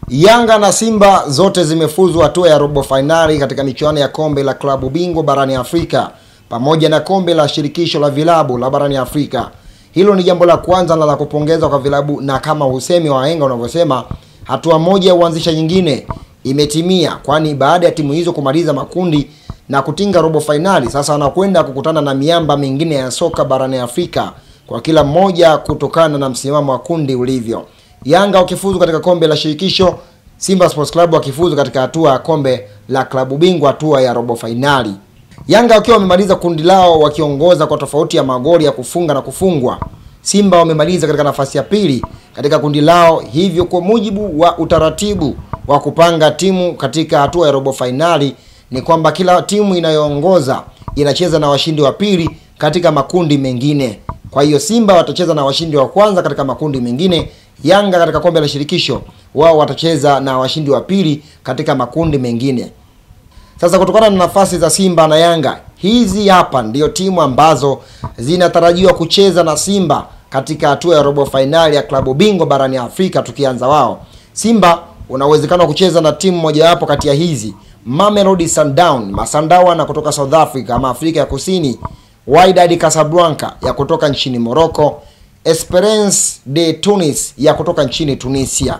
Yanga na Simba zote zimefuzu hatua ya robo finali katika michuano ya kombe la klabu bingwa barani Afrika pamoja na kombe la shirikisho la vilabu la barani Afrika. Hilo ni jambo la kwanza na la kupongeza kwa vilabu, na kama usemi wa wahenga unavyosema, hatua moja huanzisha nyingine. Imetimia, kwani baada ya timu hizo kumaliza makundi na kutinga robo finali, sasa wanakwenda kukutana na miamba mingine ya soka barani Afrika, kwa kila mmoja kutokana na msimamo wa kundi ulivyo. Yanga wakifuzu katika kombe la shirikisho, Simba Sports Club wakifuzu katika hatua ya kombe la klabu bingwa hatua ya robo finali. Yanga wakiwa wamemaliza kundi lao wakiongoza kwa tofauti ya magoli ya kufunga na kufungwa. Simba wamemaliza katika nafasi ya pili katika kundi lao, hivyo kwa mujibu wa utaratibu wa kupanga timu katika hatua ya robo finali ni kwamba kila timu inayoongoza inacheza na washindi wa pili katika makundi mengine. Kwa hiyo Simba watacheza na washindi wa kwanza katika makundi mengine, Yanga katika kombe la shirikisho wao watacheza na washindi wa pili katika makundi mengine. Sasa kutokana na nafasi za Simba na Yanga, hizi hapa ndio timu ambazo zinatarajiwa kucheza na Simba katika hatua ya robo finali ya klabu bingwa barani Afrika. Tukianza wao, Simba una uwezekano wa kucheza na timu moja wapo kati ya hizi: Mamelodi Sundowns, Masandawa na kutoka South Africa ama Afrika ya Kusini, Wydad Casablanca ya kutoka nchini Morocco, Esperance de Tunis ya kutoka nchini Tunisia.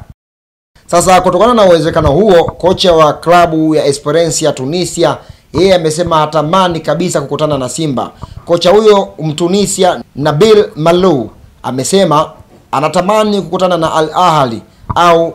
Sasa kutokana na uwezekano huo, kocha wa klabu ya Esperance ya Tunisia yeye amesema hatamani kabisa kukutana na Simba. Kocha huyo Mtunisia Nabil Malou amesema anatamani kukutana na Al Ahly au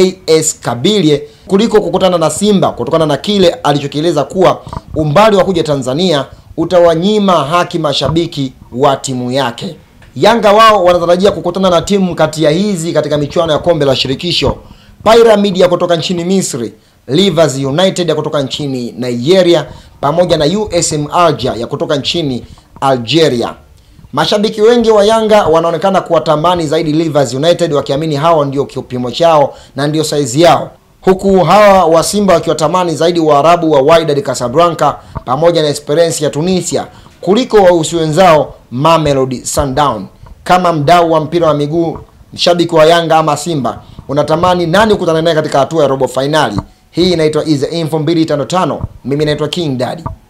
JS Kabylie kuliko kukutana na Simba, kutokana na kile alichokieleza kuwa umbali wa kuja Tanzania utawanyima haki mashabiki wa timu yake. Yanga wao wanatarajia kukutana na timu kati ya hizi katika michuano ya kombe la shirikisho: Pyramid ya kutoka nchini Misri, Rivers United ya kutoka nchini Nigeria pamoja na USM Alger ya kutoka nchini Algeria. Mashabiki wengi wa Yanga wanaonekana kuwatamani zaidi Rivers United, wakiamini hao ndio kipimo chao na ndio saizi yao, huku hawa wa Simba wakiwatamani zaidi Waarabu wa Wydad Casablanca pamoja na Esperance ya Tunisia kuliko wausi wenzao Mamelodi Sundowns. Kama mdau wa mpira wa miguu, mshabiki wa Yanga ama Simba, unatamani nani kukutana naye katika hatua ya robo finali? Hii inaitwa Iza Info 255. Mimi naitwa King Daddy.